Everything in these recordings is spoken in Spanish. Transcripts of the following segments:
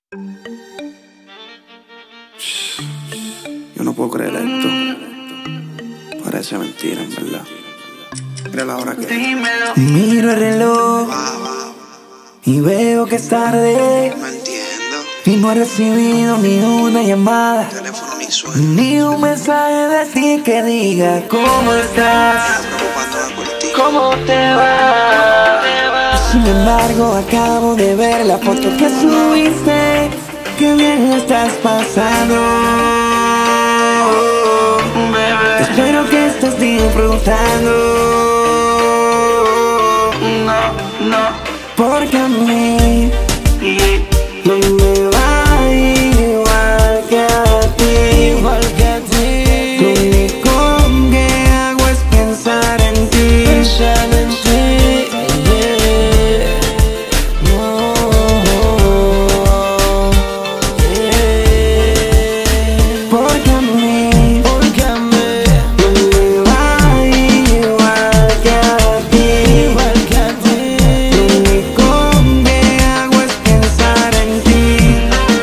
Yo no puedo creer esto. Parece mentira, en verdad. Mira la hora que es. Miro el reloj y veo que es tarde. No entiendo. Y no he recibido ni una llamada, El teléfono ni suena. ni un mensaje de ti que diga cómo estás, Preocupándola por ti. cómo te va. Sin embargo, acabo de ver la foto que subiste. Qué bien la estás pasando, bebé. Espero que estés disfrutando. Porque a mí no me va igual que a ti. Lo único que hago es pensar en ti. Porque a mí no me va igual que a ti. Lo único que hago es pensar en ti.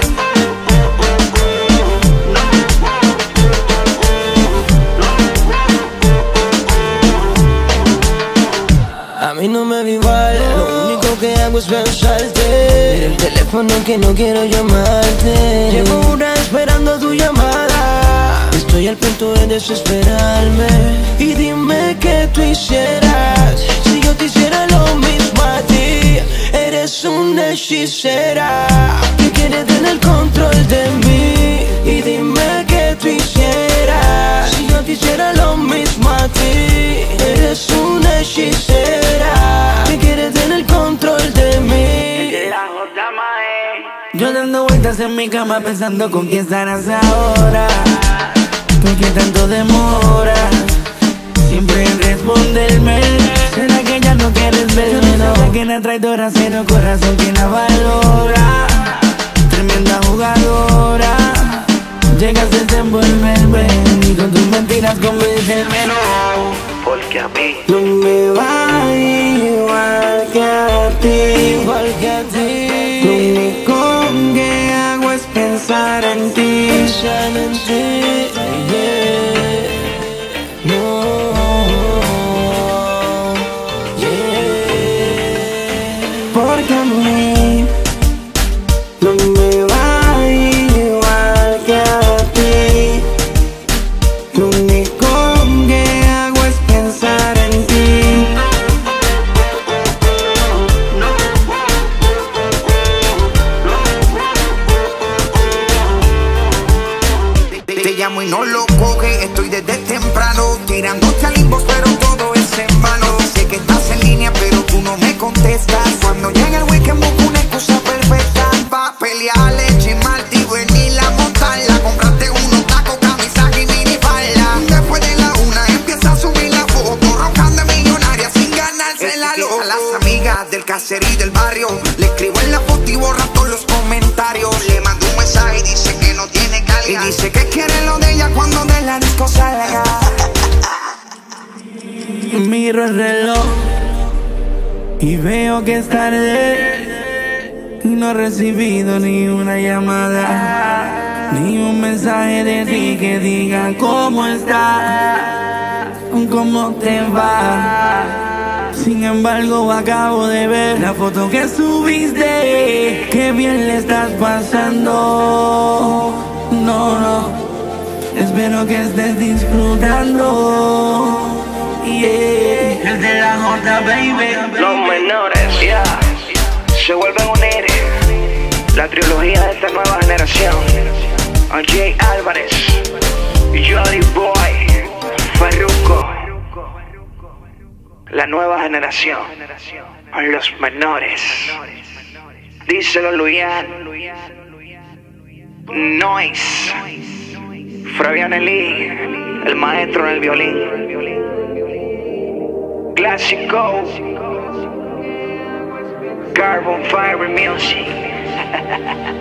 A mí no me da igual, lo único que hago es pensarte. Mira el teléfono que no quiero llamarte. Llevo horas esperando tu llamada. Estoy al punto de desesperarme. Y dime qué tú hicieras si yo te hiciera lo mismo a ti. Eres una hechicera que quiere tener control de mí. Y dime qué tú hicieras si yo te hiciera lo mismo a ti. Eres una hechicera que quiere tener control de mí. Yo dando vueltas en mi cama pensando con quién estarás ahora. ¿Por qué tanto demoras siempre en responderme? ¿Será que ya no quieres verme? No sé que la traidora, cero corazón que la valora. Tremenda jugadora. Llegas a desenvolverme y con tus mentiras convencerme. No, Porque a mí, no me va igual que a ti. igual que a Lo ti, único que hago es pensar en ti. pensar en ti, yeah. No, yeah. Porque a mí no me va igual que a ti. Lo único que hago es pensar en ti. Te llamo y no lo coge, estoy desde temprano tirándote al inbox, pero todo es en vano. Sé que estás en línea, pero tú no me contestas. Cuando llega el weekend busco una excusa perfecta pa' pelear, leche, Martí, venir a montarla. Compraste unos tacos, camisa y minifalda. Después de la una empieza a subir la foto, roncando de millonaria sin ganarse la loto. A las amigas del caserío y del barrio le escribo en la foto y borra todos los comentarios. Le mando un mensaje y dice que no tiene calidad. Y dice que quiere lo de ella cuando de la disco salga. Miro el reloj y veo que es tarde. Y no he recibido ni una llamada, ni un mensaje de ti que diga cómo estás, cómo te va. Sin embargo, acabo de ver la foto que subiste. Qué bien le estás pasando. No, espero que estés disfrutando. Yeah. El de la J, baby. Los menores, ya, se vuelven a unir. La trilogía de esta nueva generación. A Jay Álvarez, Jolly Boy, Farruko. La nueva generación. A los menores. Díselo, Luyan. Noise. Fabián Eli, el maestro en el violín. Clásico. Carbon Fire Music.